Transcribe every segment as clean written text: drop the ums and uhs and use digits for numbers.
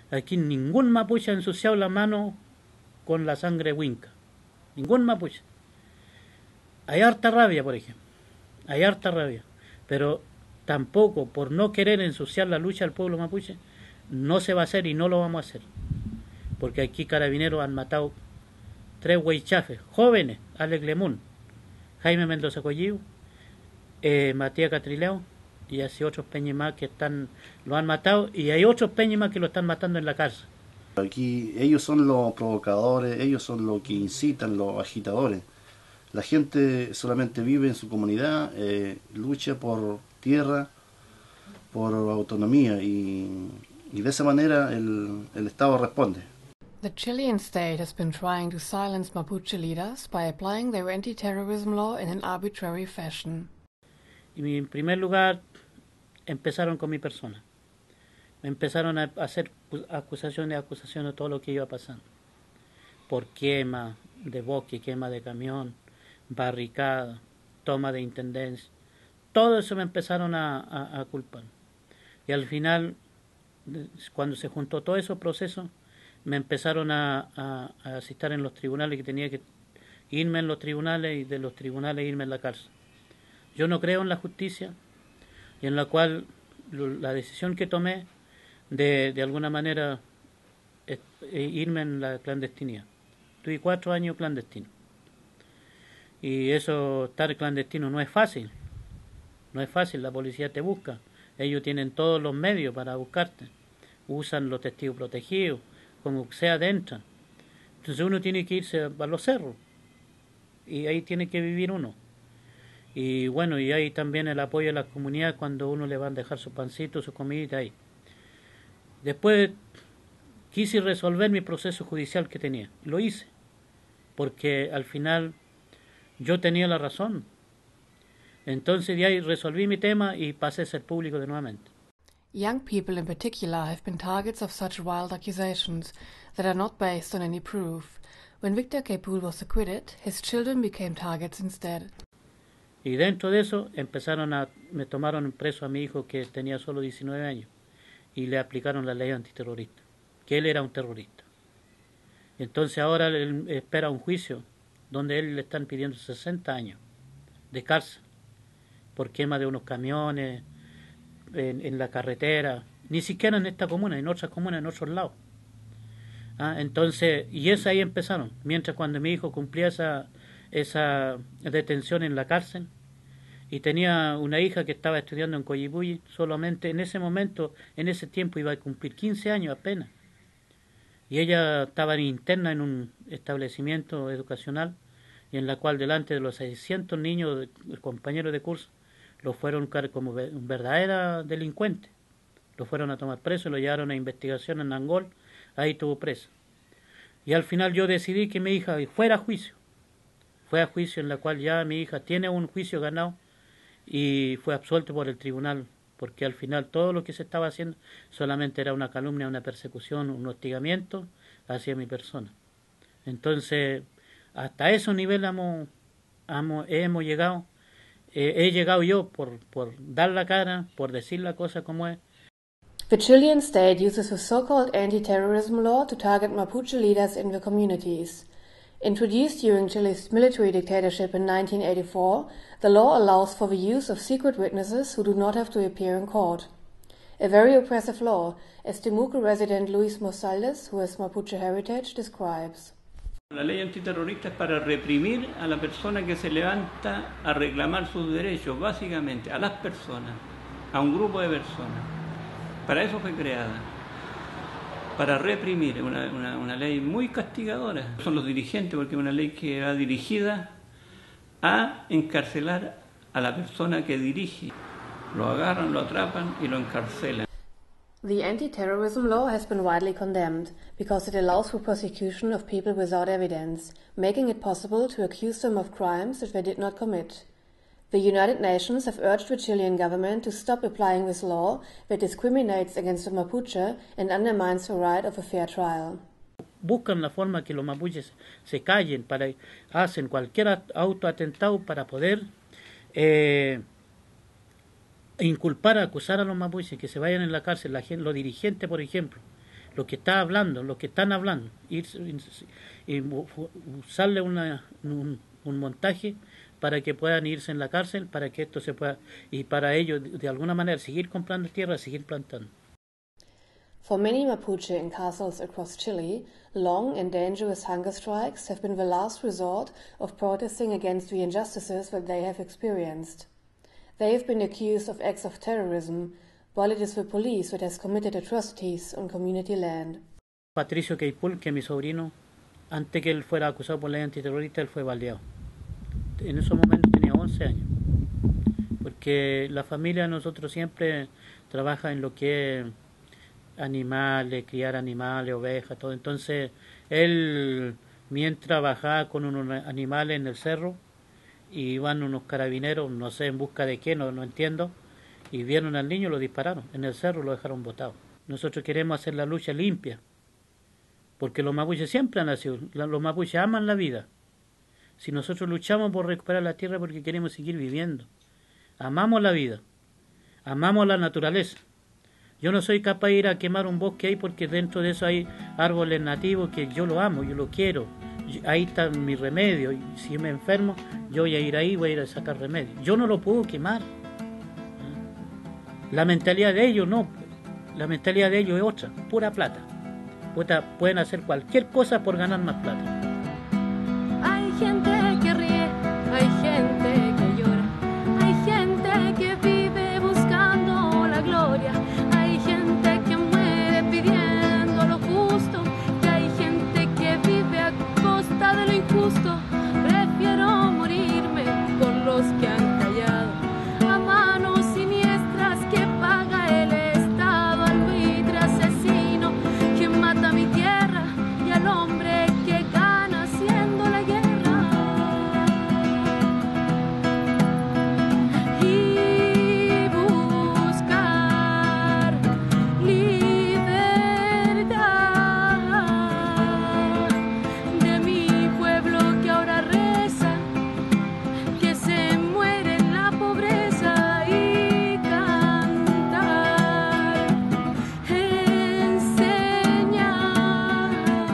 Aquí ningún mapuche ha ensuciado la mano con la sangre huinca. Ningún mapuche. Hay harta rabia, por ejemplo. Hay harta rabia. Pero tampoco, por no querer ensuciar la lucha del pueblo mapuche, no se va a hacer y no lo vamos a hacer. Porque aquí carabineros han matado 3 huaychafes, jóvenes, Alex Lemun, Jaime Mendoza Colliu, Matías Catrileo, y así otros peñas más que lo han matado, y hay otros peñas más que lo están matando en la cárcel. Aquí ellos son los provocadores, ellos son los que incitan, los agitadores. La gente solamente vive en su comunidad, lucha por tierra, por autonomía y de esa manera el Estado responde. The Chilean state has been trying to silence Mapuche leaders by applying their anti-terrorism law in an arbitrary fashion. Y en primer lugar, empezaron con mi persona. Me empezaron a hacer acusaciones de todo lo que iba pasando. Por quema de bosque, quema de camión, barricada, toma de intendencia. Todo eso me empezaron a culpar. Y al final, cuando se juntó todo esos procesos, me empezaron a asistir en los tribunales, que tenía que irme en los tribunales y de los tribunales irme en la cárcel. Yo no creo en la justicia y en la cual la decisión que tomé de alguna manera irme en la clandestinidad. Tuve 4 años clandestino. Y eso, estar clandestino no es fácil. No es fácil, la policía te busca. Ellos tienen todos los medios para buscarte. Usan los testigos protegidos, como sea adentran. Entonces uno tiene que irse a los cerros. Y ahí tiene que vivir uno. Y bueno, y hay también el apoyo de la comunidad cuando uno le van a dejar su pancito, su comidita ahí. Después quise resolver mi proceso judicial que tenía. Lo hice. Porque al final yo tenía la razón. Entonces de ahí resolví mi tema y pasé a ser público de nuevamente. Young people in particular have been targets of such wild accusations that are not based on any proof. When Victor Kepul was acquitted, his children became targets instead. Y dentro de eso me tomaron preso a mi hijo que tenía solo 19 años y le aplicaron la ley antiterrorista, que él era un terrorista. Entonces ahora él espera un juicio donde él le están pidiendo 60 años de cárcel por quema de unos camiones en la carretera, ni siquiera en esta comuna, en otras comunas, en otros lados. Entonces, y eso ahí empezaron, mientras cuando mi hijo cumplía esa detención en la cárcel, y tenía una hija que estaba estudiando en Coyipulli, solamente en ese momento, en ese tiempo iba a cumplir 15 años apenas, y ella estaba interna en un establecimiento educacional, y en la cual delante de los 600 niños, compañeros de curso, lo fueron como un verdadero delincuente. Lo fueron a tomar preso, lo llevaron a investigación en Angol, ahí estuvo preso. Y al final yo decidí que mi hija fuera a juicio. Fue a juicio, en la cual ya mi hija tiene un juicio ganado y fue absuelto por el tribunal, porque al final todo lo que se estaba haciendo solamente era una calumnia, una persecución, un hostigamiento hacia mi persona. Entonces, hasta ese nivel hemos llegado. He llegado yo por dar la cara, por decir la cosa como es. The Chilean state uses the so-called anti-terrorism law to target Mapuche leaders in the communities. Introduced during Chile's military dictatorship in 1984, the law allows for the use of secret witnesses who do not have to appear in court. A very oppressive law, as Temuco resident Luis Mosales, who has Mapuche heritage, describes. La ley antiterrorista es para reprimir a la persona que se levanta a reclamar sus derechos, básicamente, a las personas, a un grupo de personas. Para eso fue creada, para reprimir, una ley muy castigadora. Son los dirigentes, porque es una ley que va dirigida a encarcelar a la persona que dirige. Lo agarran, lo atrapan y lo encarcelan. The anti-terrorism law has been widely condemned because it allows for prosecution of people without evidence, making it possible to accuse them of crimes that they did not commit. The United Nations have urged the Chilean government to stop applying this law that discriminates against the Mapuche and undermines the right of a fair trial. Buscan la forma que los mapuches se callen, hacen cualquier autoatentado para poder inculpar, acusar a los mapuches, que se vayan en la cárcel, los dirigentes, por ejemplo, lo que está hablando, lo que están hablando, y usarle un montaje para que puedan irse en la cárcel, para que esto se pueda, y para ellos de alguna manera seguir comprando tierra, seguir plantando. For many Mapuche in castles across Chile, long and dangerous hunger strikes have been the last resort of protesting against the injustices that they have experienced. They have been accused of acts of terrorism, while it is the police that has committed atrocities on community land. Patricio Queipul, que es mi sobrino, antes que él fuera acusado por ley antiterrorista, él fue baleado. En esos momentos tenía 11 años. Porque la familia de nosotros siempre trabaja en lo que es animales, criar animales, ovejas, todo. Entonces, él, mientras bajaba con unos animales en el cerro, y iban unos carabineros, no sé en busca de qué, no entiendo, y vieron al niño, lo dispararon en el cerro, lo dejaron botado. Nosotros queremos hacer la lucha limpia, porque los mapuches siempre han nacido, los mapuches aman la vida. Si nosotros luchamos por recuperar la tierra porque queremos seguir viviendo, amamos la vida, amamos la naturaleza. Yo no soy capaz de ir a quemar un bosque ahí porque dentro de eso hay árboles nativos que yo lo amo, yo lo quiero. Ahí está mi remedio. Y si me enfermo, yo voy a ir ahí, voy a ir a sacar remedio. Yo no lo puedo quemar. La mentalidad de ellos no. La mentalidad de ellos es otra, pura plata. Pueden hacer cualquier cosa por ganar más plata. Hay gente que ríe, hay gente que llora, hay gente que vive buscando la gloria. Hay gente que muere pidiendo lo justo, y hay gente que vive a costa de lo injusto. Prefiero morirme con los que han callado, a manos siniestras que paga el Estado, al buitre asesino que mata mi tierra y al hombre que gana haciendo la guerra. Y buscar libertad de mi pueblo que ahora reza, que se muere en la pobreza, y cantar, enseñar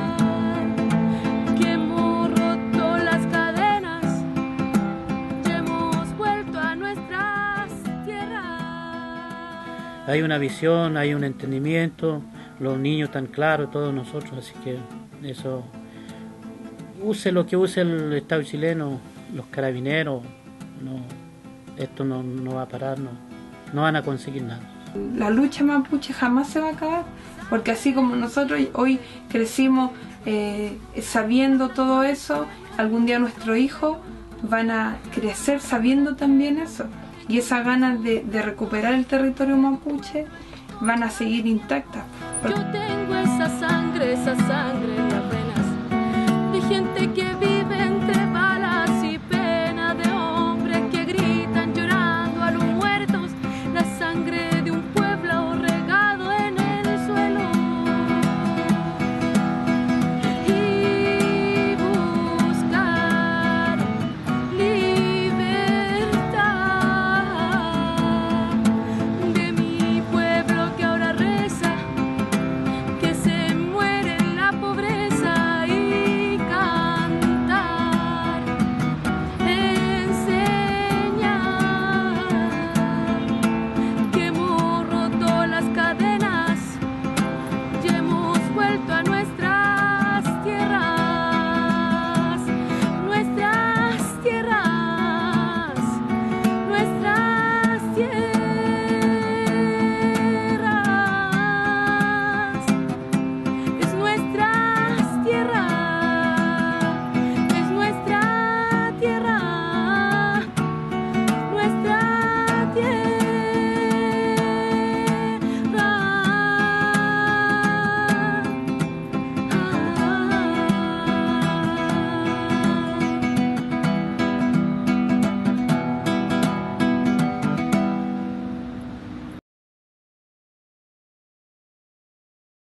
que hemos roto las cadenas y hemos vuelto a nuestras tierras. Hay una visión, hay un entendimiento, los niños están claros, todos nosotros, así que eso, use lo que use el Estado chileno, los carabineros, esto no va a parar, no van a conseguir nada. La lucha mapuche jamás se va a acabar, porque así como nosotros hoy crecimos sabiendo todo eso, algún día nuestros hijos van a crecer sabiendo también eso, y esas ganas de recuperar el territorio mapuche van a seguir intactas. Yo te